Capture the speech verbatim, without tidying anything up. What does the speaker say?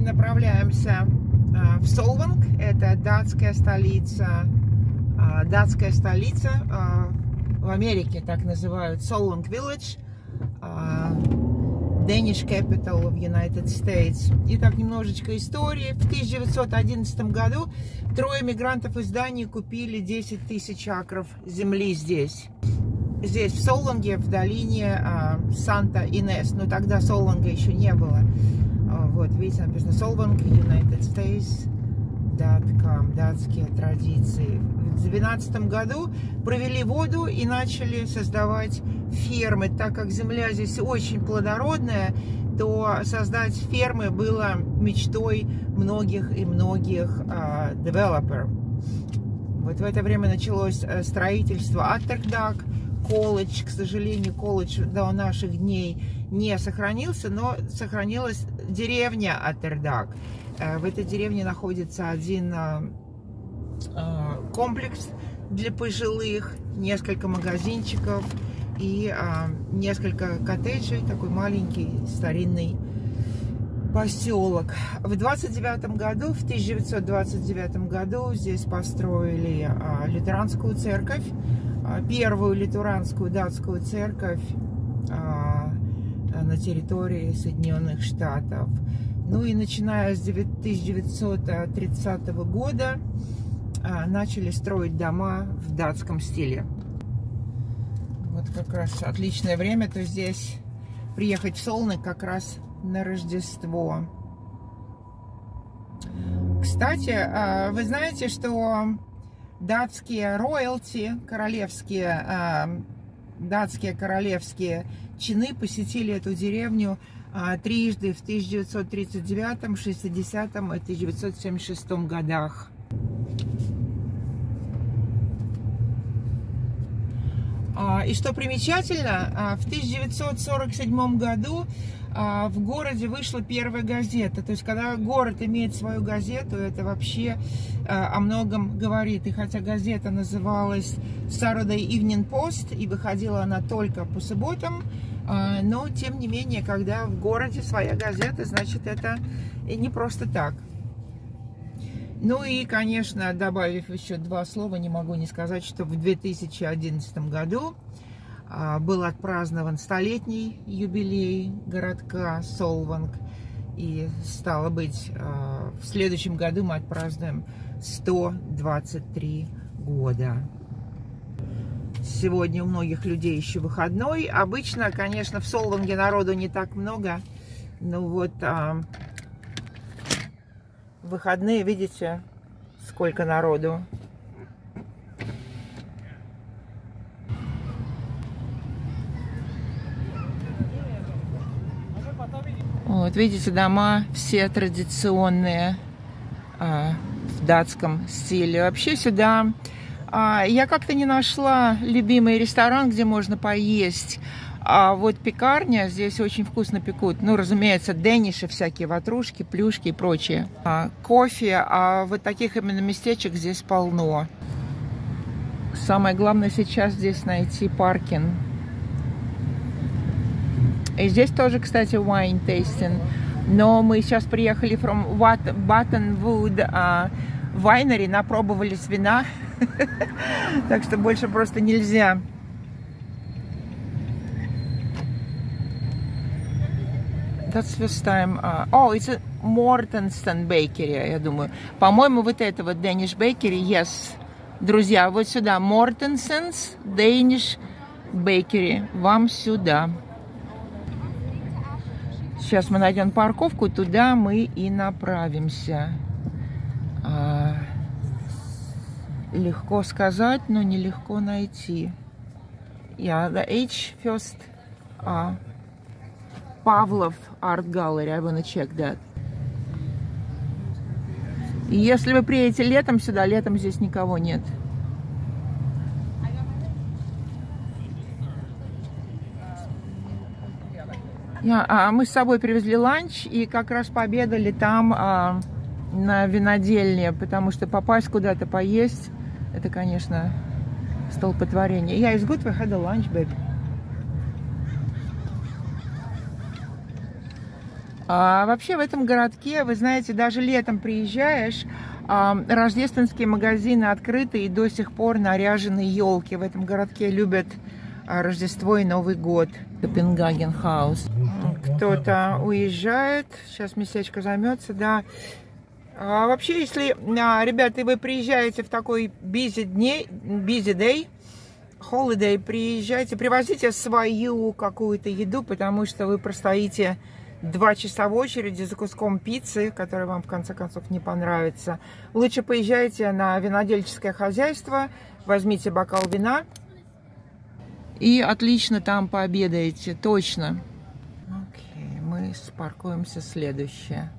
направляемся в Солванг. Это датская столица. Датская столица в Америке так называют Solvang Village. Danish Capital of United States. Итак, немножечко истории. В тысяча девятьсот одиннадцатом году трое мигрантов из Дании купили десять тысяч акров земли здесь. Здесь, в Солванге, в долине а, Санта-Инес. Но тогда Солванга еще не было. А, вот, видите, написано Solvang, United States, .com, датские традиции. В две тысячи двенадцатом году провели воду и начали создавать фермы. Так как земля здесь очень плодородная, то создать фермы было мечтой многих и многих а, девелоперов. Вот в это время началось строительство Аттердак. Колледж, к сожалению, колледж до наших дней не сохранился, но сохранилась деревня Аттердак. В этой деревне находится один комплекс для пожилых, несколько магазинчиков и несколько коттеджей, такой маленький старинный поселок. В двадцать девятом году, в тысяча девятьсот двадцать девятом году здесь построили лютеранскую церковь, первую лютеранскую датскую церковь на территории Соединенных Штатов. Ну и начиная с тысяча девятьсот тридцатого года начали строить дома в датском стиле. Вот как раз отличное время, то здесь приехать в Солнек как раз на Рождество. Кстати, вы знаете, что датские роялти, королевские, датские королевские чины посетили эту деревню трижды в тысяча девятьсот тридцать девятом, шестидесятом и тысяча девятьсот семьдесят шестом годах. И что примечательно, в тысяча девятьсот сорок седьмом году в городе вышла первая газета. То есть, когда город имеет свою газету, это вообще о многом говорит. И хотя газета называлась Saturday Evening Post, и выходила она только по субботам, но, тем не менее, когда в городе своя газета, значит, это не просто так. Ну и, конечно, добавив еще два слова, не могу не сказать, что в две тысячи одиннадцатом году был отпразднован столетний юбилей городка Солванг. И, стало быть, в следующем году мы отпразднуем сто двадцать три года. Сегодня у многих людей еще выходной. Обычно, конечно, в Солванге народу не так много. Но вот а, в выходные, видите, сколько народу. Вот, видите, дома все традиционные а, в датском стиле. Вообще сюда а, я как-то не нашла любимый ресторан, где можно поесть. А вот пекарня, здесь очень вкусно пекут. Ну, разумеется, дэниши, всякие ватрушки, плюшки и прочее. А, кофе, а вот таких именно местечек здесь полно. Самое главное сейчас здесь найти паркинг. И здесь тоже, кстати, wine tasting. Но мы сейчас приехали from Buttonwood uh, Winery, напробовались вина. Так что больше просто нельзя. That's first time. Uh, oh, it's a Mortensen Bakery, я думаю. По-моему, вот это вот Danish Bakery, yes. Друзья, вот сюда. Mortensen's Danish Bakery. Вам сюда. Сейчас мы найдем парковку, туда мы и направимся. А, легко сказать, но нелегко найти. Yeah, the H first. Uh, Pavlov Art Gallery. I wanna check that. И если вы приедете летом сюда, летом здесь никого нет. А мы с собой привезли ланч и как раз пообедали там а, на винодельне, потому что попасть куда-то поесть, это, конечно, столпотворение. Yeah, it's good we had a lunch, babe. А вообще в этом городке, вы знаете, даже летом приезжаешь, а, рождественские магазины открыты и до сих пор наряжены елки. В этом городке любят а, Рождество и Новый год. Копенгаген Хаус. Кто-то уезжает. Сейчас местечко займется, да. А вообще, если, а, ребята, вы приезжаете в такой busy дней, busy day, holiday, приезжайте, привозите свою какую-то еду, потому что вы простоите два часа в очереди за куском пиццы, который вам в конце концов не понравится. Лучше поезжайте на винодельческое хозяйство, возьмите бокал вина и отлично там пообедаете, точно. Окей, мы спаркуемся следующее.